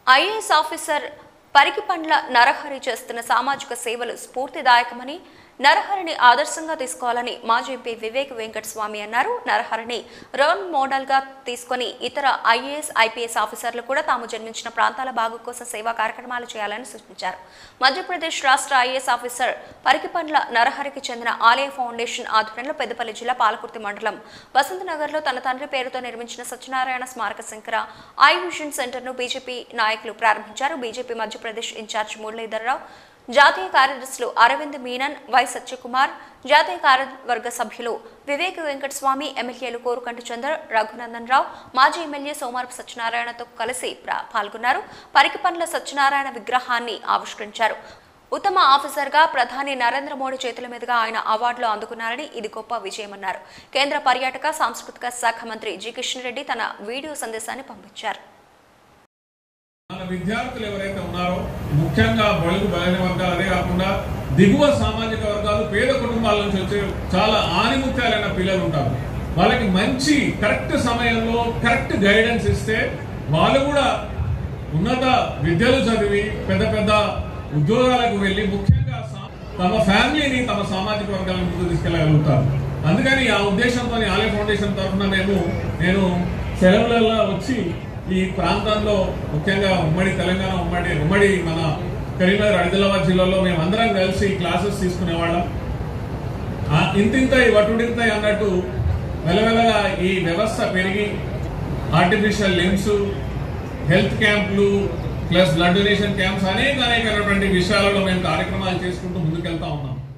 IAS officer Parikipandla Narahari చేస్తున్న సామాజిక సేవలు స్ఫూర్తిదాయకమని, నరహరిని ఆదర్శంగా తీసుకోవాలని మాజీ ఎంపీ వివేక్ వెంకటస్వామి అన్నారు. నరహరిని రోల్ మోడల్ గా తీసుకుని ఇతర ఐఏఎస్, ఐపీఎస్ ఆఫీసర్లు కూడా తాము జన్మించిన ప్రాంతాల బాగు కోసం సేవా కార్యక్రమాలు చేయాలని సూచించారు. మధ్యప్రదేశ్ రాష్ట్ర ఐఏఎస్ ఆఫీసర్ పరికిపండ్ల నరహరికి చెందిన ఆలయ ఫౌండేషన్ ఆధ్వర్యంలో పెద్దపల్లి జిల్లా పాలకుర్తి మండలం వసంతనగర్ లో తన తండ్రి పేరుతో నిర్మించిన సత్యనారాయణ స్మారక శంకర ఐ విజన్ సెంటర్ ను బీజేపీ నాయకులు ప్రారంభించారు. బీజేపీ మధ్యప్రదేశ్ ఇన్ఛార్జ్ మురళీధర్రావు, జాతీయ కార్యదర్శులు అరవింద్ మీనన్, వై సత్యకుమార్, జాతీయ కార్యవర్గ సభ్యులు వివేక్ వెంకటస్వామి, ఎమ్మెల్యేలు కోరుకంటి చందర్, రఘునందన్ రావు, మాజీ ఎమ్మెల్యే సోమారపు సత్యనారాయణతో కలిసి పాల్గొన్నారు. పరికిపండ్ల సత్యనారాయణ విగ్రహాన్ని ఆవిష్కరించారు. ఉత్తమ ఆఫీసర్గా ప్రధాని నరేంద్ర మోడీ చేతుల మీదుగా ఆయన అవార్డులు అందుకున్నారని ఇది గొప్ప విజయమన్నారు. కేంద్ర పర్యాటక సాంస్కృతిక శాఖ మంత్రి జి కిషన్ రెడ్డి తన వీడియో సందేశాన్ని పంపించారు. మన విద్యార్థులు ఎవరైతే ఉన్నారో, ముఖ్యంగా బడుగు బలైన వర్గాలు, అదే కాకుండా దిగువ సామాజిక వర్గాలు, పేద కుటుంబాల నుంచి వచ్చే చాలా ఆనిముత్యాలైన పిల్లలు ఉంటారు. వాళ్ళకి మంచి కరెక్ట్ సమయంలో కరెక్ట్ గైడెన్స్ ఇస్తే వాళ్ళు కూడా ఉన్నత విద్యలు చదివి పెద్ద పెద్ద ఉద్యోగాలకు వెళ్ళి ముఖ్యంగా తమ ఫ్యామిలీని, తమ సామాజిక వర్గాలను ముందుకు తీసుకెళ్ళగలుగుతారు. అందుకని ఆ ఉద్దేశంతో ఆలయ ఫౌండేషన్ తరఫున నేను సెలవులలో వచ్చి ఈ ప్రాంతంలో ముఖ్యంగా ఉమ్మడి తెలంగాణ, ఉమ్మడి మన కరీంనగర్, ఆదిలాబాద్ జిల్లాలో మేము అందరం కలిసి క్లాసెస్ తీసుకునేవాళ్ళం. ఇంతింతాయి వటుడింతాయి అన్నట్టు మెల్లమెల్లగా ఈ వ్యవస్థ పెరిగి ఆర్టిఫిషియల్ లిమ్స్, హెల్త్ క్యాంపులు, ప్లస్ బ్లడ్ డొనేషన్ క్యాంప్స్ అనేకమైనటువంటి విషయాలలో మేము కార్యక్రమాలు చేసుకుంటూ ముందుకెళ్తాం.